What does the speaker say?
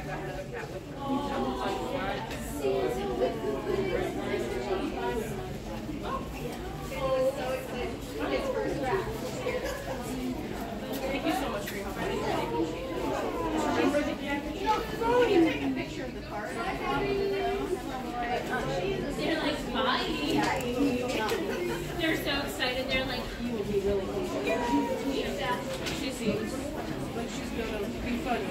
They're like, bye. They're so excited. They're like, you will be really cool. Yeah. She seems like she's gonna be funny.